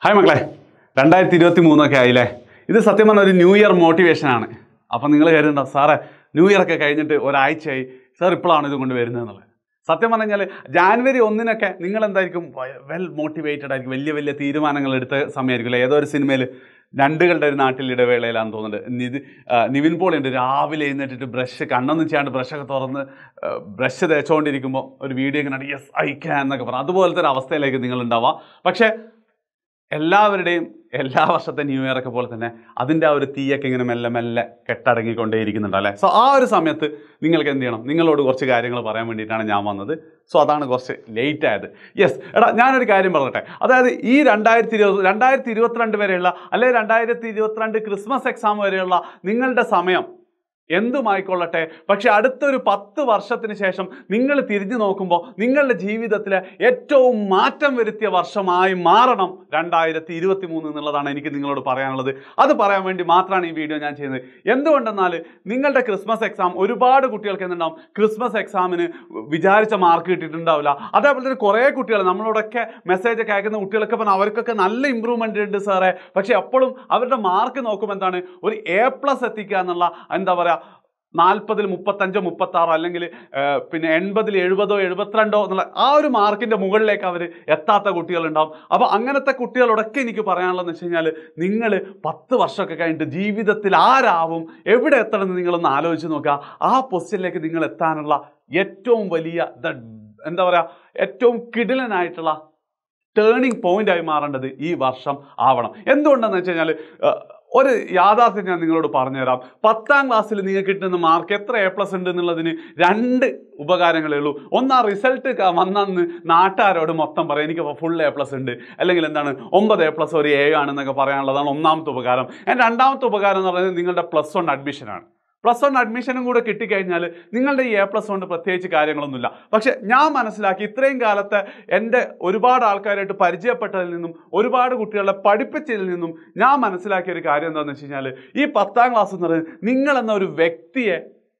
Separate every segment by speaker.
Speaker 1: Hi മക്കളെ, 2023 ഒക്കെ ആയില്ലേ. ഇത് സത്യം പറഞ്ഞ ഒരു ന്യൂ ഇയർ മോട്ടിവേഷനാണ്. അപ്പം നിങ്ങൾ കരുതുന്നുണ്ടോ സാറേ ന്യൂ ഇയർ ഒക്കെ കഴിഞ്ഞിട്ട് ഒരാഴ്ചയായി സാർ ഇപ്പോഴാണ് ഇത് കൊണ്ട് വരുന്നത് എന്നുള്ളത്. സത്യം പറഞ്ഞു കഴിഞ്ഞാൽ ജാനുവരി 1 നിങ്ങൾ എന്തായിരിക്കും വെൽ മോട്ടിവേറ്റഡ് ആയിരിക്കും, വലിയ വലിയ തീരുമാനങ്ങൾ എടുത്ത സമയമായിരിക്കും. ഏതോ ഒരു സിനിമയിൽ രണ്ടുകളുടെ ഒരു നാട്ടിൽ ഇടവേളയിലാണെന്ന് തോന്നുന്നുണ്ട്. നിവിൻ പോളി ഉണ്ട്, രാവിലെ എഴുന്നേറ്റിട്ട് ബ്രഷ് കണ്ണൊന്നും ചെയ്യാണ്ട് ബ്രഷൊക്കെ തുറന്ന് ബ്രഷ് തേച്ചുകൊണ്ടിരിക്കുമ്പോൾ ഒരു വീഡിയോ ഇങ്ങനെ യെസ് ഐ ക്യാൻ എന്നൊക്കെ പറഞ്ഞു. അതുപോലത്തെ ഒരു അവസ്ഥയിലേക്ക് നിങ്ങൾ ഉണ്ടാവാം. പക്ഷേ എല്ലാവരുടെയും എല്ലാ വർഷത്തെ ന്യൂ ഇയർ ഒക്കെ പോലെ തന്നെ അതിൻ്റെ ആ ഒരു തീയൊക്കെ ഇങ്ങനെ മെല്ലെ മെല്ലെ കെട്ടടങ്ങിക്കൊണ്ടേയിരിക്കുന്നുണ്ട് അല്ലേ. സോ ആ ഒരു സമയത്ത് നിങ്ങൾക്ക് എന്ത് ചെയ്യണം, നിങ്ങളോട് കുറച്ച് കാര്യങ്ങൾ പറയാൻ വേണ്ടിയിട്ടാണ് ഞാൻ വന്നത്. സോ അതാണ് കുറച്ച് ലേറ്റ് ആയത്. യെസ് എടാ, ഞാനൊരു കാര്യം പറയട്ടെ. അതായത് ഈ 2022 വരെയുള്ള അല്ലെങ്കിൽ 2022 ക്രിസ്മസ് എക്സാം വരെയുള്ള നിങ്ങളുടെ സമയം എന്തുമായിക്കൊള്ളട്ടെ, പക്ഷെ അടുത്തൊരു 10 വർഷത്തിന് ശേഷം നിങ്ങൾ തിരിഞ്ഞു നോക്കുമ്പോൾ നിങ്ങളുടെ ജീവിതത്തിലെ ഏറ്റവും മാറ്റം വരുത്തിയ വർഷമായി മാറണം 2023 എന്നുള്ളതാണ് എനിക്ക് നിങ്ങളോട് പറയാനുള്ളത്. അത് പറയാൻ വേണ്ടി മാത്രമാണ് ഈ വീഡിയോ ഞാൻ ചെയ്യുന്നത്. എന്തുകൊണ്ടെന്നാൽ നിങ്ങളുടെ ക്രിസ്മസ് എക്സാം ഒരുപാട് കുട്ടികൾക്ക് എന്തുണ്ടാവും, ക്രിസ്മസ് എക്സാമിന് വിചാരിച്ച മാർക്ക് കിട്ടിയിട്ടുണ്ടാവില്ല. അതേപോലെ തന്നെ കുറേ കുട്ടികൾ നമ്മളോടൊക്കെ മെസ്സേജൊക്കെ അയക്കുന്ന കുട്ടികളൊക്കെ പറഞ്ഞാൽ അവർക്കൊക്കെ നല്ല ഇമ്പ്രൂവ്മെൻ്റ് ഉണ്ട് സാറേ, പക്ഷേ അപ്പോഴും അവരുടെ മാർക്ക് നോക്കുമ്പോൾ എന്താണ്, ഒരു A+ എത്തിക്കുക എന്നുള്ള എന്താ പറയുക 40-ൽ 35 36 അല്ലെങ്കിൽ പിന്നെ 80-ൽ 70 72 എന്നുള്ള ആ ഒരു മാർക്കിൻ്റെ മുകളിലേക്ക് അവർ എത്താത്ത കുട്ടികളുണ്ടാവും. അപ്പോൾ അങ്ങനത്തെ കുട്ടികളോടൊക്കെ എനിക്ക് പറയാനുള്ളതെന്ന് വെച്ച് കഴിഞ്ഞാൽ നിങ്ങൾ 10 വർഷമൊക്കെ കഴിഞ്ഞിട്ട് ജീവിതത്തിൽ ആരാവും, എവിടെ എത്തണമെന്ന് നിങ്ങളൊന്ന് ആലോചിച്ച് നോക്കുക. ആ പൊസിഷനിലേക്ക് നിങ്ങൾ എത്താനുള്ള ഏറ്റവും വലിയ എന്താ പറയുക ഏറ്റവും കിടിലനായിട്ടുള്ള ടേണിംഗ് പോയിൻ്റായി മാറേണ്ടത് ഈ വർഷം ആവണം. എന്തുകൊണ്ടെന്ന് വെച്ച് കഴിഞ്ഞാൽ ഒരു യാഥാർത്ഥ്യം ഞാൻ നിങ്ങളോട് പറഞ്ഞുതരാം. 10ാം ക്ലാസ്സിൽ നിങ്ങൾക്ക് കിട്ടുന്ന മാർക്ക് എത്ര A+ ഉണ്ട് എന്നുള്ളതിന് 2 ഉപകാരങ്ങളേ ഉള്ളൂ. ഒന്ന്, ആ റിസൾട്ട് വന്നന്ന് നാട്ടുകാരോട് മൊത്തം പറയാം എനിക്ക് ഫുൾ A+ ഉണ്ട്, അല്ലെങ്കിൽ എന്താണ് 9 A+ ഒരു 7 ആണെന്നൊക്കെ പറയാനുള്ളതാണ് ഒന്നാമത്തെ ഉപകാരം. രണ്ടാമത്തെ ഉപകാരം എന്ന് പറയുന്നത് നിങ്ങളുടെ +1 അഡ്മിഷനാണ്. +1 അഡ്മിഷനും കൂടെ കിട്ടിക്കഴിഞ്ഞാൽ നിങ്ങളുടെ ഈ A+ കൊണ്ട് പ്രത്യേകിച്ച് കാര്യങ്ങളൊന്നുമില്ല. പക്ഷെ ഞാൻ മനസ്സിലാക്കി ഇത്രയും കാലത്തെ എൻ്റെ ഒരുപാട് ആൾക്കാരായിട്ട് പരിചയപ്പെട്ടതിൽ നിന്നും ഒരുപാട് കുട്ടികളെ പഠിപ്പിച്ചതിൽ നിന്നും ഞാൻ മനസ്സിലാക്കിയ ഒരു കാര്യം എന്താണെന്ന് വെച്ച് കഴിഞ്ഞാൽ ഈ 10ാം ക്ലാസ് എന്ന് പറയുന്നത് നിങ്ങളെന്ന ഒരു വ്യക്തിയെ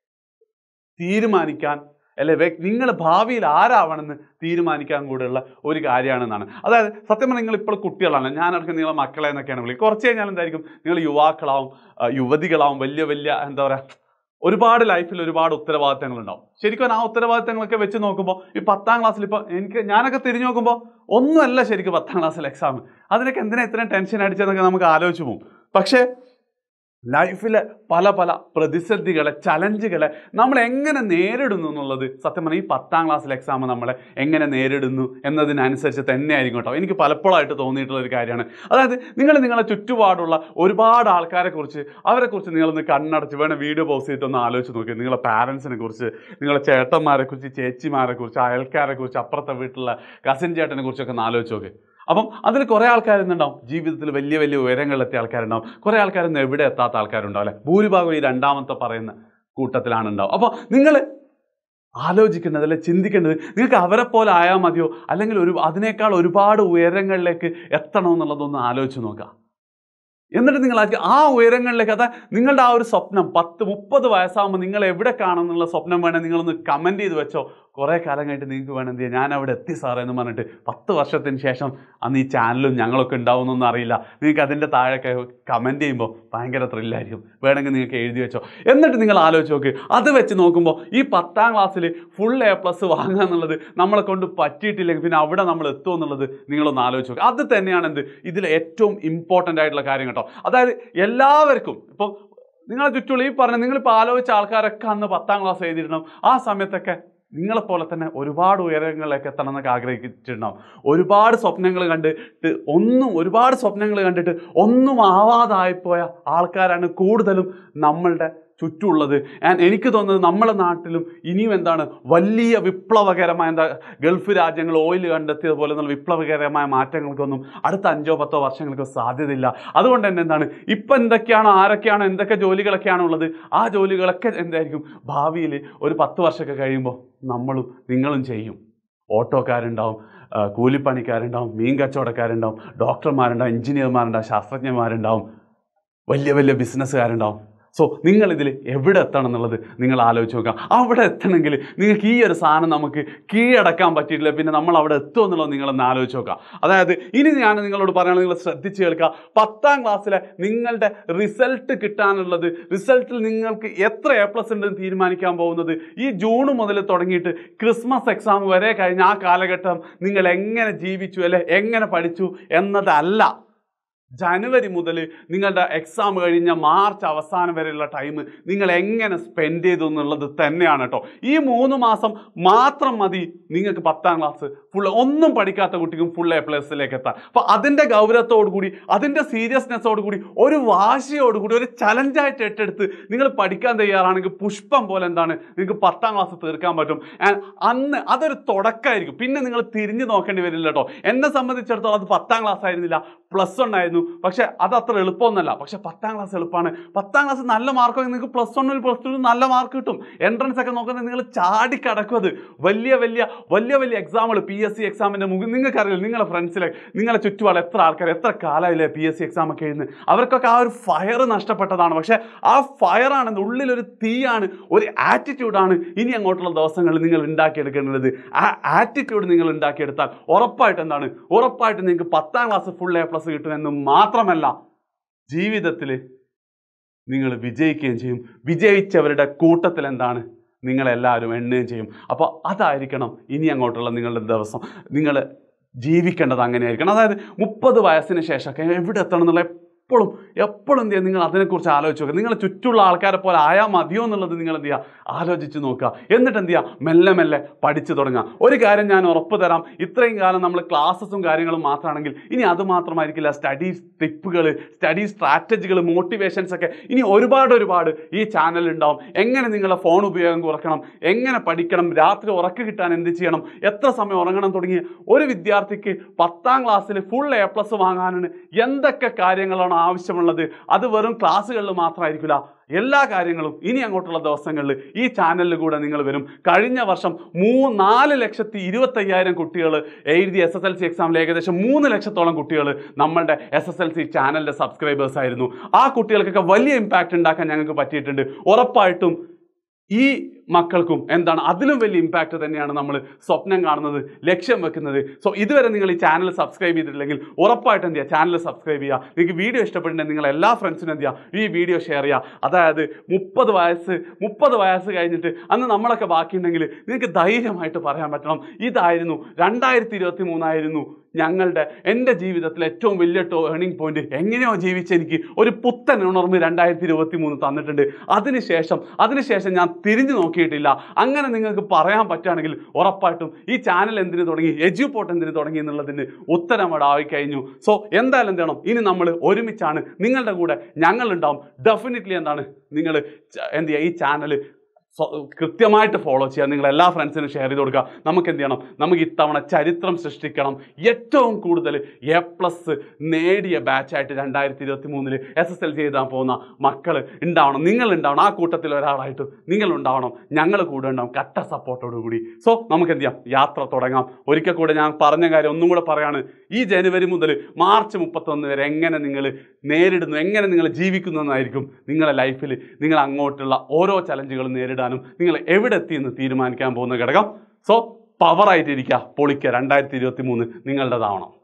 Speaker 1: തീരുമാനിക്കാൻ അല്ലെ നിങ്ങൾ ഭാവിയിൽ ആരാവണമെന്ന് തീരുമാനിക്കാൻ കൂടെയുള്ള ഒരു കാര്യമാണെന്നാണ്. അതായത് സത്യം പറഞ്ഞാൽ നിങ്ങളിപ്പോൾ കുട്ടികളാണ്, ഞാനടക്കം നിങ്ങളെ മക്കളെ എന്നൊക്കെയാണ് വിളിക്കുക. കുറച്ച് കഴിഞ്ഞാൽ എന്തായിരിക്കും നിങ്ങൾ യുവാക്കളാവും, യുവതികളാവും, വലിയ വലിയ എന്താ പറയുക ഒരുപാട് ലൈഫിൽ ഒരുപാട് ഉത്തരവാദിത്തങ്ങളുണ്ടാവും. ശരിക്കും ആ ഉത്തരവാദിത്തങ്ങളൊക്കെ വെച്ച് നോക്കുമ്പോൾ ഈ 10ാം ക്ലാസ്സിൽ ഇപ്പോൾ ഞാനൊക്കെ തിരിഞ്ഞു നോക്കുമ്പോൾ ഒന്നുമല്ല ശരിക്കും 10ാം ക്ലാസ്സിൽ എക്സാം. അതിനൊക്കെ എന്തിനാ ഇത്രയും ടെൻഷൻ അടിച്ചതെന്നൊക്കെ നമുക്ക് ആലോചിച്ച് പോകും. പക്ഷേ ലൈഫിലെ പല പല പ്രതിസന്ധികളെ ചലഞ്ചുകളെ നമ്മൾ എങ്ങനെ നേരിടുന്നു എന്നുള്ളത് സത്യം പറഞ്ഞാൽ ഈ 10ാം ക്ലാസ്സിലെ എക്സാം നമ്മളെ എങ്ങനെ നേരിടുന്നു എന്നതിനനുസരിച്ച് തന്നെയായിരിക്കും കേട്ടോ. എനിക്ക് പലപ്പോഴായിട്ട് തോന്നിയിട്ടുള്ളൊരു കാര്യമാണ്. അതായത് നിങ്ങളെ ചുറ്റുപാടുള്ള ഒരുപാട് ആൾക്കാരെക്കുറിച്ച് അവരെക്കുറിച്ച് നിങ്ങളൊന്ന് കണ്ണടച്ച് വേണം വീഡിയോ പോസ്റ്റ് ചെയ്തിട്ടൊന്ന് ആലോചിച്ച് നോക്കി. നിങ്ങളെ പാരൻസിനെ കുറിച്ച്, നിങ്ങളെ ചേട്ടന്മാരെക്കുറിച്ച്, ചേച്ചിമാരെക്കുറിച്ച്, അയൽക്കാരെക്കുറിച്ച്, അപ്പുറത്തെ വീട്ടിലുള്ള കസിൻ ചേട്ടനെ കുറിച്ചൊക്കെ ഒന്ന് ആലോചിച്ച് നോക്കി. അപ്പം അതിൽ കുറേ ആൾക്കാരുണ്ടാവും ജീവിതത്തിൽ വലിയ വലിയ ഉയരങ്ങളിലെത്തിയ ആൾക്കാരുണ്ടാവും, കുറേ ആൾക്കാരൊന്നും എവിടെ എത്താത്ത ആൾക്കാരുണ്ടാവും അല്ലേ. ഭൂരിഭാഗം ഈ രണ്ടാമത്തെ പറയുന്ന കൂട്ടത്തിലാണ് ഉണ്ടാവും. അപ്പോൾ നിങ്ങൾ ആലോചിക്കേണ്ടത് അല്ലെ ചിന്തിക്കേണ്ടത് നിങ്ങൾക്ക് അവരെ പോലെ ആയാൽ മതിയോ, അല്ലെങ്കിൽ അതിനേക്കാൾ ഒരുപാട് ഉയരങ്ങളിലേക്ക് എത്തണമെന്നുള്ളതൊന്ന് ആലോചിച്ച് നോക്കുക. എന്നിട്ട് നിങ്ങൾ ആ ഉയരങ്ങളിലേക്ക്, അതാ നിങ്ങളുടെ ആ ഒരു സ്വപ്നം 10-30 വയസ്സാകുമ്പോൾ നിങ്ങൾ എവിടെ കാണുമെന്നുള്ള സ്വപ്നം വേണേൽ നിങ്ങളൊന്ന് കമൻറ്റ് ചെയ്ത് വെച്ചോ. കുറേ കാലം കഴിഞ്ഞിട്ട് നിങ്ങൾക്ക് വേണം എന്ത് ചെയ്യാം, ഞാൻ അവിടെ എത്തി സാറേ എന്ന് പറഞ്ഞിട്ട് 10 വർഷത്തിന് ശേഷം അന്ന് ഈ ചാനലും ഞങ്ങളൊക്കെ ഉണ്ടാവുമെന്നൊന്നും അറിയില്ല. നിങ്ങൾക്ക് അതിൻ്റെ താഴെയൊക്കെ കമൻറ്റ് ചെയ്യുമ്പോൾ ഭയങ്കര ത്രില്ലായിരിക്കും. വേണമെങ്കിൽ നിങ്ങൾക്ക് എഴുതി വെച്ചോ. എന്നിട്ട് നിങ്ങൾ ആലോചിച്ച് നോക്ക്. അത് വെച്ച് നോക്കുമ്പോൾ ഈ 10ാം ക്ലാസ്സിൽ ഫുൾ A+ വാങ്ങുക എന്നുള്ളത് നമ്മളെ കൊണ്ട് പറ്റിയിട്ടില്ലെങ്കിൽ പിന്നെ അവിടെ നമ്മൾ എത്തുമോ എന്നുള്ളത് നിങ്ങളൊന്ന് ആലോചിച്ച് നോക്കുക. അത് തന്നെയാണ് ഇതിൽ ഏറ്റവും ഇമ്പോർട്ടൻ്റ് ആയിട്ടുള്ള കാര്യം കേട്ടോ. അതായത് എല്ലാവർക്കും ഇപ്പോൾ നിങ്ങളെ ചുറ്റുള്ള ഈ പറഞ്ഞ നിങ്ങളിപ്പോൾ ആലോചിച്ച ആൾക്കാരൊക്കെ അന്ന് 10ാം ക്ലാസ് എഴുതിയിട്ടുണ്ടാവും. ആ സമയത്തൊക്കെ നിങ്ങളെപ്പോലെ തന്നെ ഒരുപാട് ഉയരങ്ങളിലേക്ക് എത്തണം എന്നൊക്കെ ആഗ്രഹിച്ചിട്ടുണ്ടാവും. ഒരുപാട് സ്വപ്നങ്ങൾ കണ്ടിട്ട് ഒന്നും ആവാതായിപ്പോയ ആൾക്കാരാണ് കൂടുതലും നമ്മളുടെ ചുറ്റുമുള്ളത്. എനിക്ക് തോന്നുന്നത് നമ്മളെ നാട്ടിലും ഇനിയും എന്താണ് വലിയ വിപ്ലവകരമായ ഗൾഫ് രാജ്യങ്ങൾ ഓയിൽ കണ്ടെത്തിയത് പോലെ എന്നുള്ള വിപ്ലവകരമായ മാറ്റങ്ങൾക്കൊന്നും അടുത്ത 5-10 വർഷങ്ങൾക്ക് സാധ്യതയില്ല. അതുകൊണ്ട് തന്നെ എന്താണ് ഇപ്പം ആരൊക്കെയാണോ എന്തൊക്കെ ജോലികളൊക്കെയാണോ ഉള്ളത് ആ ജോലികളൊക്കെ എന്തായിരിക്കും ഭാവിയിൽ ഒരു 10 വർഷമൊക്കെ കഴിയുമ്പോൾ നിങ്ങളും ചെയ്യും. ഓട്ടോക്കാരുണ്ടാവും, കൂലിപ്പണിക്കാരുണ്ടാവും, മീൻ കച്ചവടക്കാരുണ്ടാവും, ഡോക്ടർമാരുണ്ടാവും, എഞ്ചിനീയർമാരുണ്ടാവും, ശാസ്ത്രജ്ഞന്മാരുണ്ടാവും, വലിയ വലിയ ബിസിനസ്സുകാരുണ്ടാവും. സോ നിങ്ങളിതിൽ എവിടെ എത്തണം എന്നുള്ളത് നിങ്ങൾ ആലോചിച്ച് നോക്കുക. അവിടെ എത്തണമെങ്കിൽ നിങ്ങൾക്ക് ഈ ഒരു സാധനം നമുക്ക് കീഴടക്കാൻ പറ്റിയിട്ടില്ല, പിന്നെ നമ്മൾ അവിടെ എത്തുമോ എന്നുള്ളത് നിങ്ങളൊന്ന് ആലോചിച്ച് നോക്കുക. അതായത് ഇനി ഞാൻ നിങ്ങളോട് പറയുകയാണെങ്കിൽ നിങ്ങൾ ശ്രദ്ധിച്ച് കേൾക്കുക. 10ാം ക്ലാസ്സിലെ നിങ്ങളുടെ റിസൾട്ട് കിട്ടാനുള്ളത്, റിസൾട്ടിൽ നിങ്ങൾക്ക് എത്ര A+ ഉണ്ടെന്ന് തീരുമാനിക്കാൻ പോകുന്നത് ഈ ജൂൺ മുതൽ തുടങ്ങിയിട്ട് ക്രിസ്മസ് എക്സാം വരെ കഴിഞ്ഞ ആ കാലഘട്ടം നിങ്ങൾ എങ്ങനെ ജീവിച്ചു അല്ലെ എങ്ങനെ പഠിച്ചു എന്നതല്ല. ജനുവരി മുതൽ നിങ്ങളുടെ എക്സാം കഴിഞ്ഞ മാർച്ച് അവസാനം വരെയുള്ള ടൈം നിങ്ങൾ എങ്ങനെ സ്പെൻഡ് ചെയ്തു എന്നുള്ളത് തന്നെയാണ് കേട്ടോ. ഈ 3 മാസം മാത്രം മതി നിങ്ങൾക്ക് 10ാം ക്ലാസ് ഫുൾ ഒന്നും പഠിക്കാത്ത കുട്ടിക്കും ഫുൾ A+ലേക്ക് എത്താൻ. അപ്പോൾ അതിൻ്റെ ഗൗരവത്തോടു കൂടി, അതിൻ്റെ സീരിയസ്നെസ്സോടു കൂടി, ഒരു വാശിയോടുകൂടി, ഒരു ചലഞ്ചായിട്ട് ഏറ്റെടുത്ത് നിങ്ങൾ പഠിക്കാൻ തയ്യാറാണെങ്കിൽ പുഷ്പം പോലെ എന്താണ് നിങ്ങൾക്ക് 10ാം ക്ലാസ് തീർക്കാൻ പറ്റും. അന്ന് അതൊരു തുടക്കമായിരിക്കും. പിന്നെ നിങ്ങൾ തിരിഞ്ഞു നോക്കേണ്ടി വരില്ല കേട്ടോ. എന്നെ സംബന്ധിച്ചിടത്തോളം അത് 10ാം ക്ലാസ് ആയിരുന്നില്ല, +1 ആയിരുന്നു. പക്ഷെ അത് അത്ര എളുപ്പമൊന്നുമല്ല. പക്ഷെ 10ാം ക്ലാസ് എളുപ്പമാണ്. 10ാം ക്ലാസ് നല്ല മാർക്കൊക്കെ നിങ്ങൾക്ക് +1 +2 നല്ല മാർക്ക് കിട്ടും. എൻട്രൻസ് ഒക്കെ നോക്കുന്നത് നിങ്ങൾ ചാടിക്കടക്കും. അത് വലിയ വലിയ എക്സാമുകൾ, PSC എക്സാമിൻ്റെ മുമ്പിൽ നിങ്ങൾക്കറിയില്ല, നിങ്ങളുടെ ഫ്രണ്ട്സിലെ നിങ്ങളുടെ ചുറ്റുപാട് എത്ര ആൾക്കാർ എത്ര കാലമായില്ലേ PSC എക്സാം ഒക്കെ എഴുതുന്നത്. അവർക്കൊക്കെ ആ ഒരു ഫയർ നഷ്ടപ്പെട്ടതാണ്. പക്ഷെ ആ ഫയറാണ്, ഉള്ളിലൊരു തീയാണ്, ഒരു ആറ്റിറ്റ്യൂഡാണ് ഇനി അങ്ങോട്ടുള്ള ദിവസങ്ങളിൽ നിങ്ങൾ ഉണ്ടാക്കിയെടുക്കേണ്ടത്. ആ ആറ്റിറ്റ്യൂഡ് നിങ്ങൾ ഉണ്ടാക്കിയെടുത്താൽ ഉറപ്പായിട്ട് എന്താണ്, ഉറപ്പായിട്ട് നിങ്ങൾക്ക് 10ാം ക്ലാസ് ഫുൾ A+ കിട്ടുമെന്ന് മാത്രമല്ല ജീവിതത്തിൽ നിങ്ങൾ വിജയിക്കുകയും ചെയ്യും. വിജയിച്ചവരുടെ കൂട്ടത്തിൽ എന്താണ് നിങ്ങളെല്ലാവരും എണ്ണുകയും ചെയ്യും. അപ്പോൾ അതായിരിക്കണം ഇനി അങ്ങോട്ടുള്ള നിങ്ങളുടെ ദിവസം. നിങ്ങൾ ജീവിക്കേണ്ടത് അങ്ങനെയായിരിക്കണം. അതായത് 30 വയസ്സിന് ശേഷമൊക്കെ എവിടെ എത്തണം എന്നുള്ള എപ്പോഴും എന്ത് ചെയ്യുക, നിങ്ങൾ അതിനെക്കുറിച്ച് ആലോചിച്ച് നോക്കുക. നിങ്ങൾ ചുറ്റുള്ള ആൾക്കാരെ പോലെ ആയാൽ മതിയോ എന്നുള്ളത് നിങ്ങൾ എന്ത് ചെയ്യുക, ആലോചിച്ച് നോക്കുക. എന്നിട്ട് എന്ത് ചെയ്യുക, മെല്ലെ പഠിച്ചു തുടങ്ങുക. ഒരു കാര്യം ഞാൻ ഉറപ്പ് തരാം, ഇത്രയും കാലം നമ്മൾ ക്ലാസ്സസും കാര്യങ്ങളും മാത്രമാണെങ്കിൽ ഇനി അത് മാത്രമായിരിക്കില്ല. സ്റ്റഡി ടിപ്പുകൾ, സ്റ്റഡി സ്ട്രാറ്റജികൾ, മോട്ടിവേഷൻസ് ഒക്കെ ഇനി ഒരുപാട് ഈ ചാനൽ ഉണ്ടാവും. എങ്ങനെ നിങ്ങളുടെ ഫോൺ ഉപയോഗം കുറയ്ക്കണം, എങ്ങനെ പഠിക്കണം, രാത്രി ഉറക്കം കിട്ടാൻ എന്ത് ചെയ്യണം, എത്ര സമയം ഉറങ്ങണം തുടങ്ങിയ ഒരു വിദ്യാർത്ഥിക്ക് 10ാം ക്ലാസ്സിൽ ഫുൾ A+ വാങ്ങാനാണ് എന്തൊക്കെ കാര്യങ്ങളാണ് ആവശ്യമുള്ളത്. അത് വെറും ക്ലാസ്സുകളിൽ മാത്രമായിരിക്കില്ല, എല്ലാ കാര്യങ്ങളും ഇനി അങ്ങോട്ടുള്ള ദിവസങ്ങളിൽ ഈ ചാനലിൽ കൂടെ നിങ്ങൾ വരും. കഴിഞ്ഞ വർഷം 4,25,000 കുട്ടികൾ എഴുതിയ SSLC എക്സാമിൽ ഏകദേശം 3 ലക്ഷത്തോളം കുട്ടികൾ നമ്മളുടെ SSLC ചാനലിൻ്റെ സബ്സ്ക്രൈബേഴ്സ് ആയിരുന്നു. ആ കുട്ടികൾക്കൊക്കെ വലിയ ഇമ്പാക്റ്റ് ഉണ്ടാക്കാൻ ഞങ്ങൾക്ക് പറ്റിയിട്ടുണ്ട്. ഉറപ്പായിട്ടും ഈ മക്കൾക്കും എന്താണ് അതിലും വലിയ ഇമ്പാക്റ്റ് തന്നെയാണ് നമ്മൾ സ്വപ്നം കാണുന്നത്, ലക്ഷ്യം വെക്കുന്നത്. സോ ഇതുവരെ നിങ്ങൾ ഈ ചാനൽ സബ്സ്ക്രൈബ് ചെയ്തിട്ടില്ലെങ്കിൽ ഉറപ്പായിട്ട് എന്ത് ചെയ്യുക, ചാനൽ സബ്സ്ക്രൈബ് ചെയ്യുക. നിങ്ങൾക്ക് വീഡിയോ ഇഷ്ടപ്പെട്ടിട്ടുണ്ടെങ്കിൽ നിങ്ങൾ എല്ലാ ഫ്രണ്ട്സിനും എന്ത് ചെയ്യുക, ഈ വീഡിയോ ഷെയർ ചെയ്യുക. അതായത് 30 വയസ്സ് കഴിഞ്ഞിട്ട് അന്ന് നമ്മളൊക്കെ ബാക്കിയുണ്ടെങ്കിൽ നിങ്ങൾക്ക് ധൈര്യമായിട്ട് പറയാൻ പറ്റണം, ഇതായിരുന്നു 2023 ആയിരുന്നു എൻ്റെ ജീവിതത്തിൽ ഏറ്റവും വലിയ ടേണിംഗ് പോയിന്റ്. എങ്ങനെയോ ജീവിച്ചെനിക്ക് ഒരു പുത്തൻ ഉണർവ് 2023 തന്നിട്ടുണ്ട്. അതിനുശേഷം ഞാൻ തിരിഞ്ഞു നോക്കിയിട്ടില്ല. അങ്ങനെ നിങ്ങൾക്ക് പറയാൻ പറ്റുകയാണെങ്കിൽ ഉറപ്പായിട്ടും ഈ ചാനൽ എന്തിനു തുടങ്ങി, Eduport എന്തിനു തുടങ്ങി എന്നുള്ളതിന് ഉത്തരം അവിടെ ആയിക്കഴിഞ്ഞു. സോ എന്തായാലും എന്ത് ചെയ്യണം, ഇനി നമ്മൾ ഒരുമിച്ചാണ്, നിങ്ങളുടെ കൂടെ ഞങ്ങളുണ്ടാവും. ഡെഫിനറ്റ്ലി എന്താണ് നിങ്ങൾ എന്ത് ചെയ്യുക, ഈ ചാനൽ കൃത്യമായിട്ട് ഫോളോ ചെയ്യുക. നിങ്ങൾ എല്ലാ ഫ്രണ്ട്സിനും ഷെയർ ചെയ്ത് കൊടുക്കുക. നമുക്ക് എന്ത് ചെയ്യണം, നമുക്ക് ഇത്തവണ ചരിത്രം സൃഷ്ടിക്കണം. ഏറ്റവും കൂടുതൽ A+ നേടിയ ബാച്ചായിട്ട് 2023 SSLC എഴുതാൻ പോകുന്ന മക്കൾ ഉണ്ടാവണം, നിങ്ങളുണ്ടാവണം. ആ കൂട്ടത്തിൽ ഒരാളായിട്ട് നിങ്ങളുണ്ടാവണം, ഞങ്ങൾ കൂടെ ഉണ്ടാവും, കട്ട സപ്പോർട്ടോടുകൂടി. സോ നമുക്ക് എന്ത് ചെയ്യാം, യാത്ര തുടങ്ങാം. ഒരിക്കൽ കൂടെ ഞാൻ പറഞ്ഞ കാര്യം ഒന്നും കൂടെ പറയാണ്. ഈ ജനുവരി മുതൽ മാർച്ച് 31 വരെ എങ്ങനെ നിങ്ങൾ നേരിടുന്നു, എങ്ങനെ നിങ്ങൾ ജീവിക്കുന്നു എന്നായിരിക്കും നിങ്ങളുടെ ലൈഫിൽ നിങ്ങൾ അങ്ങോട്ടുള്ള ഓരോ ചലഞ്ചുകളും നേരിടാനും നിങ്ങൾ എവിടെ എത്തിയെന്ന് തീരുമാനിക്കാൻ പോകുന്ന ഘടകം. സോ പവറായിട്ടിരിക്കുക, പൊളിക്കുക. 2023 നിങ്ങളുടേതാവണം.